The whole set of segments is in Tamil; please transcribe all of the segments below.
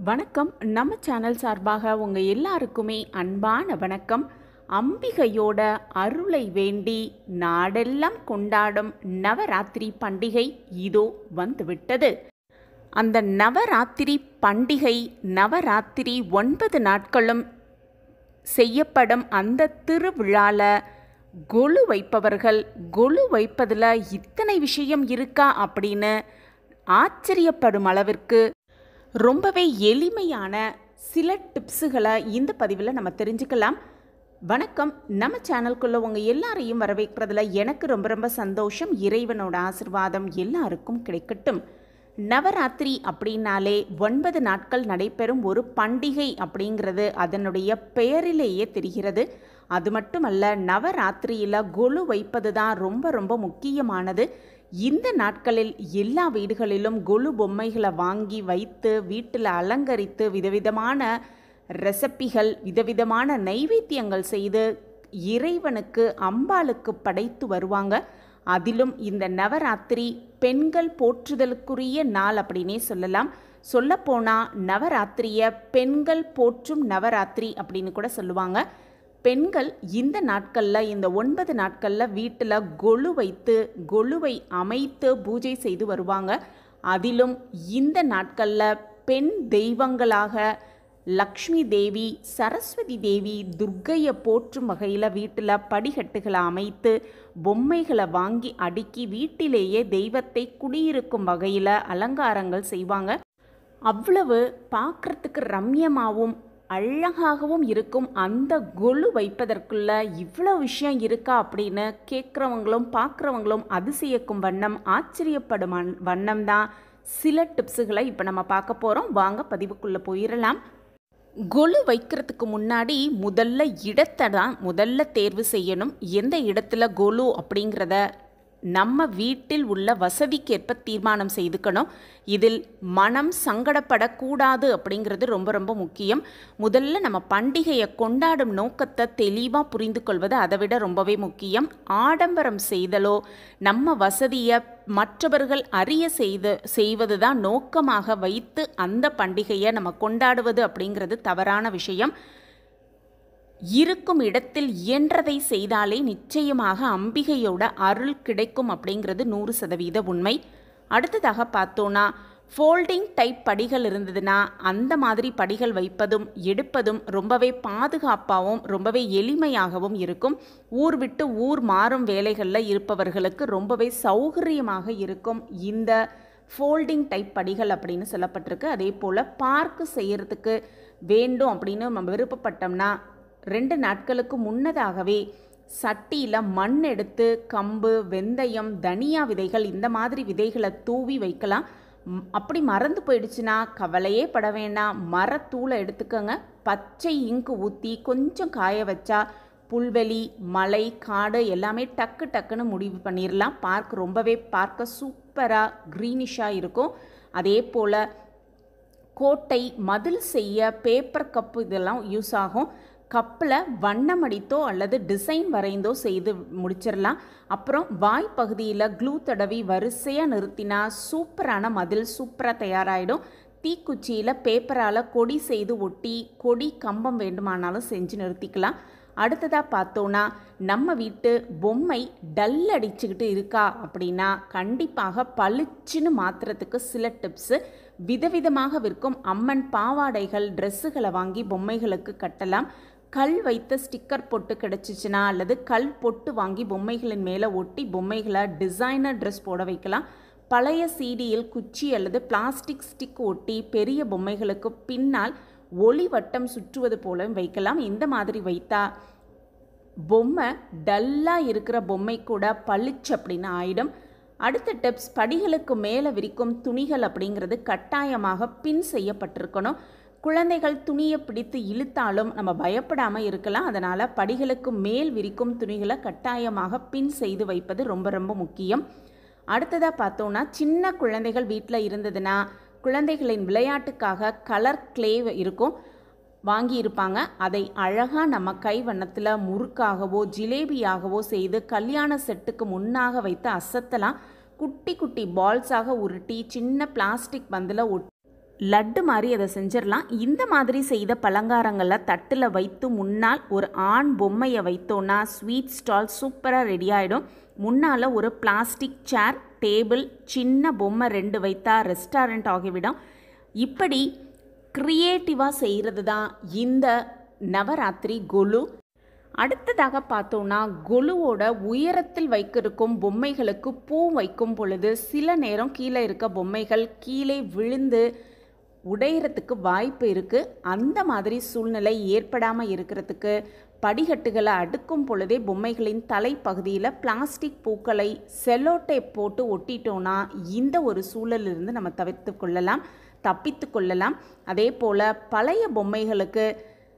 வணக்கம். நம்ம சேனல் சார்பாக உங்கள் எல்லாருக்குமே அன்பான வணக்கம். அம்பிகையோட அருளை வேண்டி நாடெல்லாம் கொண்டாடும் நவராத்திரி பண்டிகை இதோ வந்துவிட்டது. அந்த நவராத்திரி பண்டிகை நவராத்திரி 9 நாட்களும் செய்யப்படும் அந்த திருவிழாவில் கொலு வைப்பவர்கள் கொலு வைப்பதில் இத்தனை விஷயம் இருக்கா அப்படின்னு ஆச்சரியப்படும் அளவிற்கு ரொம்பவே எளிமையான சில டிப்ஸுகளை இந்த பதிவில் நம்ம தெரிஞ்சுக்கலாம். வணக்கம். நம்ம சேனலுக்குள்ளே உங்கள் எல்லாரையும் வரவேற்கிறதுல எனக்கு ரொம்ப ரொம்ப சந்தோஷம். இறைவனோட ஆசீர்வாதம் எல்லாருக்கும் கிடைக்கட்டும். நவராத்திரி அப்படின்னாலே 9 நாட்கள் நடைபெறும் ஒரு பண்டிகை அப்படிங்கிறது அதனுடைய பெயரிலேயே தெரிகிறது. அது மட்டுமல்ல, நவராத்திரியில் கொலு வைப்பது தான் ரொம்ப ரொம்ப முக்கியமானது. இந்த நாட்களில் எல்லா வீடுகளிலும் கொலு பொம்மைகளை வாங்கி வைத்து வீட்டில் அலங்கரித்து விதவிதமான ரெசிபிகள் விதவிதமான நைவேத்தியங்கள் செய்து இறைவனுக்கு அம்பாளுக்கு படைத்து வருவாங்க. அதிலும் இந்த நவராத்திரி பெண்கள் போற்றுதலுக்குரிய நாள் அப்படின்னே சொல்லலாம். சொல்லப்போனால் நவராத்திரியை பெண்கள் போற்றும் நவராத்திரி அப்படின்னு கூட சொல்லுவாங்க. பெண்கள் இந்த நாட்களில் இந்த 9 நாட்களில் வீட்டில் கொலு வைத்து கொலுவை அமைத்து பூஜை செய்து வருவாங்க. அதிலும் இந்த நாட்களில் பெண் தெய்வங்களாக லக்ஷ்மி தேவி, சரஸ்வதி தேவி, துர்க்கையை போற்றும் வகையில் வீட்டில் படிக்கட்டுகளை அமைத்து பொம்மைகளை வாங்கி அடுக்கி வீட்டிலேயே தெய்வத்தை குடியிருக்கும் வகையில் அலங்காரங்கள் செய்வாங்க. அவ்வளவு பார்க்குறதுக்கு ரம்யமாகவும் அழகாகவும் இருக்கும். அந்த கொலு வைப்பதற்குள்ள இவ்வளோ விஷயம் இருக்கா அப்படின்னு கேட்குறவங்களும் பார்க்குறவங்களும் அதிசயிக்கும் வண்ணம் ஆச்சரியப்படும் வண்ணம் தான் சில டிப்ஸுகளை இப்போ நம்ம பார்க்க போகிறோம். வாங்க பதிவுக்குள்ளே போயிடலாம். கொலு வைக்கிறதுக்கு முன்னாடி இடத்தை தான் முதல்ல தேர்வு செய்யணும். எந்த இடத்துல கொலு அப்படிங்கிறத நம்ம வீட்டில் உள்ள வசதிக்கேற்ப தீர்மானம் செய்துக்கணும். இதில் மனம் சங்கடப்படக்கூடாது அப்படிங்கிறது ரொம்ப ரொம்ப முக்கியம். முதல்ல நம்ம பண்டிகையை கொண்டாடும் நோக்கத்தை தெளிவாக புரிந்து கொள்வது அதை விட ரொம்பவே முக்கியம். ஆடம்பரம் செய்தலோ நம்ம வசதியை மற்றவர்கள் அறிய செய்வது தான் நோக்கமாக வைத்து அந்த பண்டிகையை நம்ம கொண்டாடுவது அப்படிங்கிறது தவறான விஷயம். இருக்கும் இடத்தில் இயன்றதை செய்தாலே நிச்சயமாக அம்பிகையோட அருள் கிடைக்கும் அப்படிங்கிறது 100% உண்மை. அடுத்ததாக பார்த்தோன்னா, ஃபோல்டிங் டைப் படிகள் இருந்ததுன்னா அந்த மாதிரி படிகள் வைப்பதும் எடுப்பதும் ரொம்பவே பாதுகாப்பாகவும் ரொம்பவே எளிமையாகவும் இருக்கும். ஊர் விட்டு ஊர் மாறும் வேலைகளில் இருப்பவர்களுக்கு ரொம்பவே சௌகரியமாக இருக்கும் இந்த ஃபோல்டிங் டைப் படிகள் அப்படின்னு சொல்லப்பட்டிருக்கு. அதே போல் பார்க்கு செய்கிறதுக்கு வேண்டும் அப்படின்னு நம்ம விருப்பப்பட்டோம்னா 2 நாட்களுக்கு முன்னதாகவே சட்டியில் மண் எடுத்து கம்பு, வெந்தயம், தனியா விதைகள் இந்த மாதிரி விதைகளை தூவி வைக்கலாம். அப்படி மறந்து போயிடுச்சுன்னா கவலையே பட வேண்டாம். மரத்தூளை எடுத்துக்கோங்க. பச்சை இங்கு ஊற்றி கொஞ்சம் காய வச்சா புல்வெளி, மலை, காடு எல்லாமே டக்கு டக்குன்னு முடிவு பண்ணிடலாம். ரொம்பவே பார்க்க சூப்பராக க்ரீனிஷாக இருக்கும். அதே போல் கோட்டை மதில் செய்ய பேப்பர் கப்பு இதெல்லாம் யூஸ் ஆகும். கப்பில் வண்ணம் அடித்தோ அல்லது டிசைன் வரைந்தோ செய்து முடிச்சிடலாம். அப்புறம் வாய்ப்பகுதியில் க்ளூ தடவி வரிசையாக நிறுத்தினா சூப்பரான மதில் சூப்பராக தயாராகிடும். தீக்குச்சியில் பேப்பரால் கொடி செய்து ஒட்டி கொடி கம்பம் வேண்டுமானாலும் செஞ்சு நிறுத்திக்கலாம். அடுத்ததாக பார்த்தோன்னா, நம்ம வீட்டு பொம்மை டல் அடிச்சுக்கிட்டு இருக்கா அப்படின்னா கண்டிப்பாக பளிச்சுன்னு மாற்றுறதுக்கு சில டிப்ஸு. விதவிதமாக விற்கும் அம்மன் பாவாடைகள், ட்ரெஸ்ஸுகளை வாங்கி பொம்மைகளுக்கு கட்டலாம். கல் வைத்த ஸ்டிக்கர் பொட்டு கிடச்சிச்சின்னா அல்லது கல் பொட்டு வாங்கி பொம்மைகளின் மேலே ஒட்டி பொம்மைகளை டிசைனர் ட்ரெஸ் போட வைக்கலாம். பழைய சீடியில் குச்சி அல்லது பிளாஸ்டிக் ஸ்டிக் ஒட்டி பெரிய பொம்மைகளுக்கு பின்னால் ஒளி வட்டம் சுற்றுவது போல வைக்கலாம். இந்த மாதிரி வைத்தா பொம்மை டல்லாக இருக்கிற பொம்மை கூட பளிச்சு அப்படின்னு ஆயிடும். அடுத்த டிப்ஸ், படிகளுக்கு மேலே விரிக்கும் துணிகள் அப்படிங்கிறது கட்டாயமாக பின் செய்யப்பட்டிருக்கணும். குழந்தைகள் துணியை பிடித்து இழுத்தாலும் நம்ம பயப்படாமல் இருக்கலாம். அதனால் படிகளுக்கு மேல் விரிக்கும் துணிகளை கட்டாயமாக பின் செய்து வைப்பது ரொம்ப ரொம்ப முக்கியம். அடுத்ததாக பார்த்தோன்னா, சின்ன குழந்தைகள் வீட்டில் இருந்ததுன்னா குழந்தைகளின் விளையாட்டுக்காக கலர் கிளே இருக்கும் வாங்கியிருப்பாங்க. அதை அழகாக நம்ம கை வண்ணத்தில் முறுக்காகவோ ஜிலேபியாகவோ செய்து கல்யாண செட்டுக்கு முன்னாக வைத்து அசத்தலாம். குட்டி குட்டி பால்ஸாக உருட்டி சின்ன பிளாஸ்டிக் பந்தில் லட்டு மாதிரி அதை செஞ்சிடலாம். இந்த மாதிரி செய்த பலகாரங்களை தட்டில் வைத்து முன்னால் ஒரு ஆண் பொம்மையை வைத்தோன்னா ஸ்வீட் ஸ்டால் சூப்பராக ரெடி ஆகிடும். முன்னால் ஒரு பிளாஸ்டிக் சேர், டேபிள், சின்ன பொம்மை 2 வைத்தா ரெஸ்டாரண்ட் ஆகிவிடும். இப்படி க்ரியேட்டிவாக செய்கிறது தான் இந்த நவராத்திரி கொலு. அடுத்ததாக பார்த்தோன்னா கொலுவோட உயரத்தில் வைக்கிருக்கும் பொம்மைகளுக்கு பூ வைக்கும் பொழுது சில நேரம் கீழே இருக்க பொம்மைகள் கீழே விழுந்து உடையிறதுக்கு வாய்ப்பு இருக்குது. அந்த மாதிரி சூழ்நிலை ஏற்படாமல் இருக்கிறதுக்கு படிக்கட்டுகளை அடுக்கும் பொழுதே பொம்மைகளின் தலைப்பகுதியில் பிளாஸ்டிக் பூக்களை செல்லோடேப் போட்டு ஒட்டிட்டோன்னா இந்த ஒரு சூழலிலிருந்து நம்ம தப்பித்து கொள்ளலாம். அதே போல் பழைய பொம்மைகளுக்கு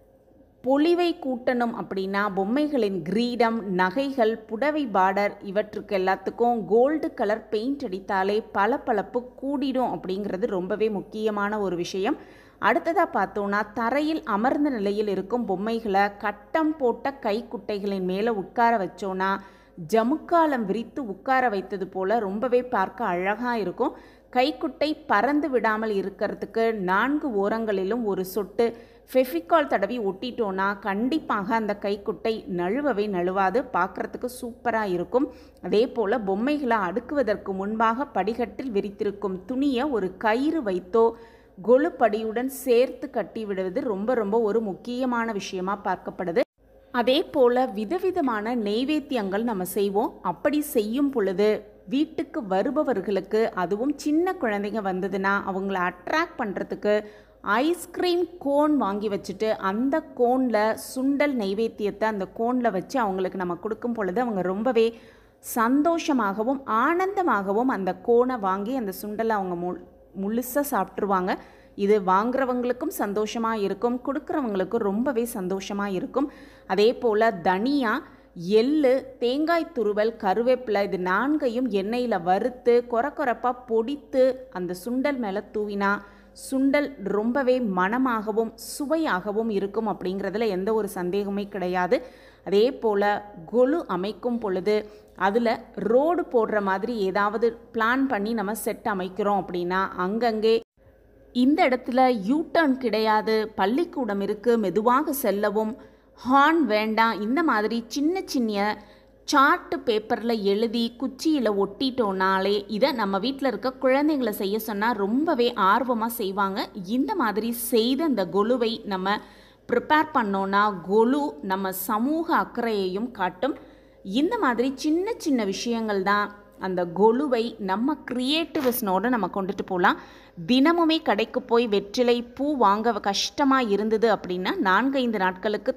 பொலிவை கூட்டணும் அப்படின்னா பொம்மைகளின் கிரீடம், நகைகள், புடவை பார்டர் இவற்றுக்கு எல்லாத்துக்கும் கோல்டு கலர் பெயிண்ட் அடித்தாலே பளபளப்பு கூடிடும் அப்படிங்கிறது ரொம்பவே முக்கியமான ஒரு விஷயம். அடுத்ததாக பார்த்தோன்னா தரையில் அமர்ந்த நிலையில் இருக்கும் பொம்மைகளை கட்டம் போட்ட கைக்குட்டைகளின் மேலே உட்கார வச்சோன்னா ஜமுக்காலம் விரித்து உட்கார வைத்தது போல் ரொம்பவே பார்க்க அழகாக இருக்கும். கைக்குட்டை பறந்து விடாமல் இருக்கிறதுக்கு 4 ஓரங்களிலும் ஒரு சொட்டு ஃபெவிகால் தடவி ஒட்டிட்டோன்னா கண்டிப்பாக அந்த கைக்குட்டை நழுவாது, பார்க்குறதுக்கு சூப்பராக இருக்கும். அதே போல் பொம்மைகளை அடுக்குவதற்கு முன்பாக படிக்கட்டில் விரித்திருக்கும் துணியை ஒரு கயிறு வைத்தோ கொலு படியுடன் சேர்த்து கட்டி விடுவது ரொம்ப ஒரு முக்கியமான விஷயமாக பார்க்கப்படுது. அதே போல் விதவிதமான நெய்வேத்தியங்கள் நம்ம செய்வோம். அப்படி செய்யும் பொழுது வீட்டுக்கு வருபவர்களுக்கு, அதுவும் சின்ன குழந்தைங்க வந்ததுன்னா அவங்கள அட்ராக்ட் பண்ணுறதுக்கு ஐஸ்கிரீம் கோன் வாங்கி வச்சுட்டு அந்த கோனில் சுண்டல் நெய்வேத்தியத்தை அந்த கோனில் வச்சு அவங்களுக்கு நம்ம கொடுக்கும் பொழுது அவங்க ரொம்பவே சந்தோஷமாகவும் ஆனந்தமாகவும் அந்த கோனை வாங்கி அந்த சுண்டலை அவங்க முழுசாக சாப்பிட்ருவாங்க. இது வாங்குறவங்களுக்கும் சந்தோஷமாக இருக்கும், கொடுக்குறவங்களுக்கும் ரொம்பவே சந்தோஷமாக இருக்கும். அதே போல் தனியா, எள்ளு, தேங்காய் துருவல், கருவேப்பிலை இது 4ஐயும் எண்ணெயில் வறுத்து கொரப்பாக பொடித்து அந்த சுண்டல் மேலே தூவினா சுண்டல் ரொம்பவே மணமாகவும் சுவையாகவும் இருக்கும் அப்படிங்கிறதுல எந்த ஒரு சந்தேகமே கிடையாது. அதே போல் கொலு அமைக்கும் பொழுது அதில் ரோடு போடுற மாதிரி ஏதாவது பிளான் பண்ணி நம்ம செட் அமைக்கிறோம் அப்படின்னா அங்கங்கே இந்த இடத்துல யூடர்ன் கிடையாது, பள்ளிக்கூடம் இருக்குது, மெதுவாக செல்லவும், ஹார்ன் வேண்டாம், இந்த மாதிரி சின்ன சார்ட்டு பேப்பரில் எழுதி குச்சியில் ஒட்டிட்டோனாலே இதை நம்ம வீட்டில் இருக்க குழந்தைங்களை செய்ய சொன்னால் ரொம்பவே ஆர்வமாக செய்வாங்க. இந்த மாதிரி செய்த அந்த கொலுவை நம்ம ப்ரிப்பேர் பண்ணோன்னா கொலு நம்ம சமூக அக்கறையையும் காட்டும். இந்த மாதிரி சின்ன விஷயங்கள் தான் அந்த கொலுவை நம்ம க்ரியேட்டிவ்ஸ்னோடு நம்ம கொண்டுட்டு போகலாம். தினமுமே கடைக்கு போய் வெற்றிலை பூ வாங்க கஷ்டமாக இருந்தது அப்படின்னா 4-5 நாட்களுக்கு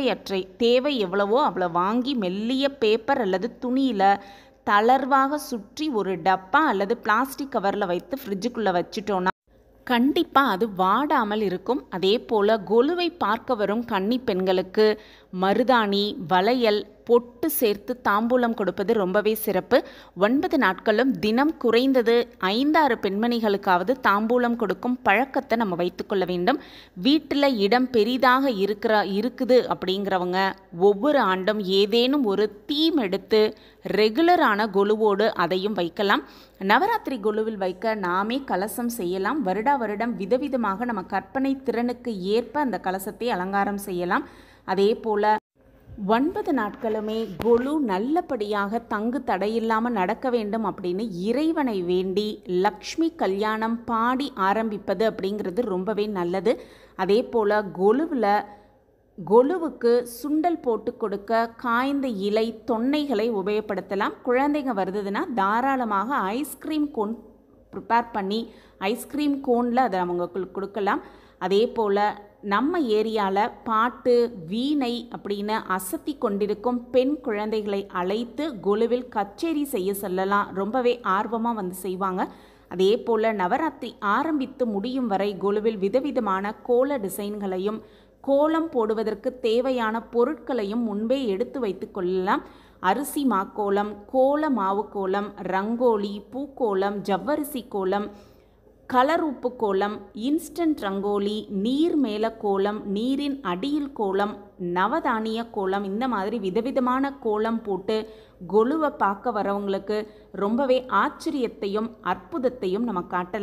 தேவை எவ்வளவோ அவ்வளோ வாங்கி மெல்லிய பேப்பர் அல்லது துணியில் தளர்வாக சுற்றி ஒரு டப்பா அல்லது பிளாஸ்டிக் கவரில் வைத்து ஃப்ரிட்ஜுக்குள்ளே வச்சுட்டோன்னா கண்டிப்பாக அது வாடாமல் இருக்கும். அதே போல் கொலுவை பார்க்க வரும் கன்னி பெண்களுக்கு மருதாணி, வளையல், பொட்டு சேர்த்து தாம்பூலம் கொடுப்பது ரொம்பவே சிறப்பு. 9 நாட்களும் தினம் குறைந்தது 5-6 பெண்மணிகளுக்காவது தாம்பூலம் கொடுக்கும் பழக்கத்தை நம்ம வைத்துக்கொள்ள வேண்டும். வீட்டில் இடம் பெரிதாக இருக்குது அப்படிங்கிறவங்க ஒவ்வொரு ஆண்டும் ஏதேனும் ஒரு தீம் எடுத்து ரெகுலரான கொலுவோடு அதையும் வைக்கலாம். நவராத்திரி கொலுவில் வைக்க நாமே கலசம் செய்யலாம். வருடம் விதவிதமாக நம்ம கற்பனை திறனுக்கு ஏற்ப அந்த கலசத்தை அலங்காரம் செய்யலாம். அதே போல் 9 நாட்களுமே கொலு நல்லபடியாக தங்கு தடையில்லாமல் நடக்க வேண்டும் அப்படின்னு இறைவனை வேண்டி லக்ஷ்மி கல்யாணம் பாடி ஆரம்பிப்பது அப்படிங்கிறது ரொம்பவே நல்லது. அதே போல் கொலுவுக்கு சுண்டல் போட்டு கொடுக்க காய்ந்த இலை, தொன்னைகளை உபயோகப்படுத்தலாம். குழந்தைங்க வருதுன்னா தாராளமாக ஐஸ்கிரீம் கோன் ப்ரிப்பேர் பண்ணி ஐஸ்கிரீம் கோனில் அதை அவங்களுக்கு கொடுக்கலாம். அதே போல் நம்ம ஏரியாவில் பாட்டு, வீணை அப்படின்னு அசத்தி கொண்டிருக்கும் பெண் குழந்தைகளை அழைத்து கொலுவில் கச்சேரி செய்ய சொல்லலாம். ரொம்பவே ஆர்வமாக வந்து செய்வாங்க. அதே போல் நவராத்திரி ஆரம்பித்து முடியும் வரை கொலுவில் விதவிதமான கோல டிசைன்களையும் கோலம் போடுவதற்கு தேவையான பொருட்களையும் முன்பே எடுத்து வைத்து கொள்ளலாம். அரிசி மாக்கோலம், கோல மாவு கோலம், ரங்கோலி, பூக்கோலம், ஜவ்வரிசி கோலம், கலர் உப்பு கோலம், இன்ஸ்டன்ட் ரங்கோலி, நீர் மேல கோலம், நீரின் அடியில் கோலம், நவதானிய கோலம், இந்த மாதிரி விதவிதமான கோலம் போட்டு கொலுவை பார்க்க வரவங்களுக்கு ரொம்பவே ஆச்சரியத்தையும் அற்புதத்தையும் நம்ம காட்டலாம்.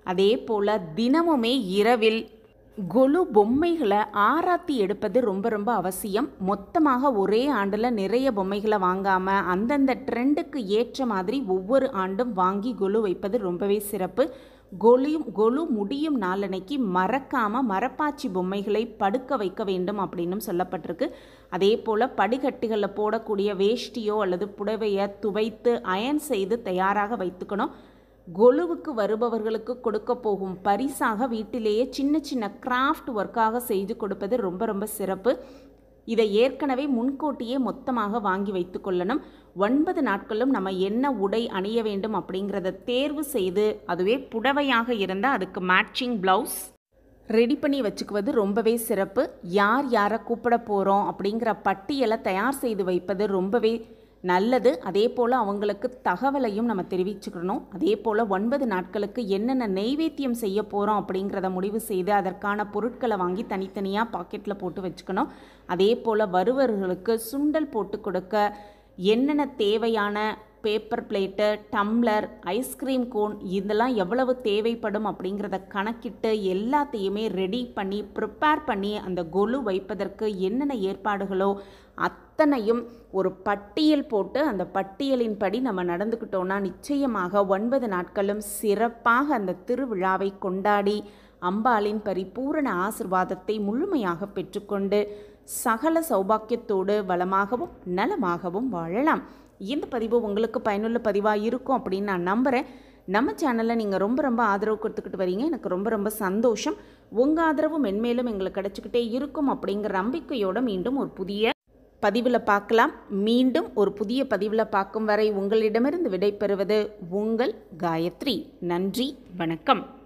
அதே போல் தினமுமே இரவில் கொலு பொம்மைகளை ஆராத்தி எடுப்பது ரொம்ப ரொம்ப அவசியம். மொத்தமாக ஒரே ஆண்டில் நிறைய பொம்மைகளை வாங்காமல் அந்தந்த ட்ரெண்டுக்கு ஏற்ற மாதிரி ஒவ்வொரு ஆண்டும் வாங்கி கொலு வைப்பது ரொம்பவே சிறப்பு. கொலு முடியும் நாளன்னைக்கு மறக்காமல் மரப்பாச்சி பொம்மைகளை படுக்க வைக்க வேண்டும் அப்படின்னு சொல்லப்பட்டிருக்கு. அதே போல் படிக்கட்டுகளில் போடக்கூடிய வேஷ்டியோ அல்லது புடவையை துவைத்து அயன் செய்து தயாராக வைத்துக்கணும். கொலுவுக்கு வருபவர்களுக்கு கொடுக்க போகும் பரிசாக வீட்டிலேயே சின்ன சின்ன கிராஃப்ட் ஒர்க்காக செய்து கொடுப்பது ரொம்ப ரொம்ப சிறப்பு. இதை ஏற்கனவே முன்கூட்டியே மொத்தமாக வாங்கி வைத்து கொள்ளணும். 9 நாட்களும் நம்ம என்ன உடை அணிய வேண்டும் அப்படிங்கிறத தேர்வு செய்து, அதுவே புடவையாக இருந்தால் அதுக்கு மேட்சிங் ப்ளவுஸ் ரெடி பண்ணி வச்சுக்குவது ரொம்பவே சிறப்பு. யார் யாரை கூப்பிட போகிறோம் அப்படிங்கிற பட்டியலை தயார் செய்து வைப்பது ரொம்பவே நல்லது. அதே போல் அவங்களுக்கு தகவலையும் நம்ம தெரிவிச்சுக்கணும். அதே போல் 9 நாட்களுக்கு என்னென்ன நெய்வேத்தியம் செய்ய போகிறோம் அப்படிங்கிறத முடிவு செய்து அதற்கான பொருட்களை வாங்கி தனித்தனியாக பாக்கெட்டில் போட்டு வச்சுக்கணும். அதே போல் வருவர்களுக்கு சுண்டல் போட்டு கொடுக்க என்னென்ன தேவையான paper plate, tumbler, ice cream cone இதெல்லாம் எவ்வளவு தேவைப்படும் அப்படிங்கிறத கணக்கிட்டு எல்லாத்தையுமே ரெடி பண்ணி ப்ரிப்பேர் பண்ணி அந்த கொலு வைப்பதற்கு என்னென்ன ஏற்பாடுகளோ அத்தனையும் ஒரு பட்டியல் போட்டு அந்த பட்டியலின்படி நம்ம நடந்துக்கிட்டோன்னா நிச்சயமாக 9 நாட்களும் சிறப்பாக அந்த திருவிழாவை கொண்டாடி அம்பாளின் பரிபூரண ஆசிர்வாதத்தை முழுமையாக பெற்றுக்கொண்டு சகல சௌபாக்கியத்தோடு வளமாகவும் நலமாகவும் வாழலாம். இந்த பதிவு உங்களுக்கு பயனுள்ள பதிவாக இருக்கும் அப்படின்னு நான் நம்புகிறேன். நம்ம சேனலில் நீங்கள் ரொம்ப ரொம்ப ஆதரவு கொடுத்துக்கிட்டு வரீங்க. எனக்கு ரொம்ப ரொம்ப சந்தோஷம். உங்கள் ஆதரவு மென்மேலும் எங்களுக்கு கிடச்சிக்கிட்டே இருக்கும் அப்படிங்கிற நம்பிக்கையோடு மீண்டும் ஒரு புதிய பதிவில் பார்க்கலாம். மீண்டும் ஒரு புதிய பதிவில் பார்க்கும் வரை உங்களிடமிருந்து விடைபெறுவது உங்கள் காயத்ரி. நன்றி, வணக்கம்.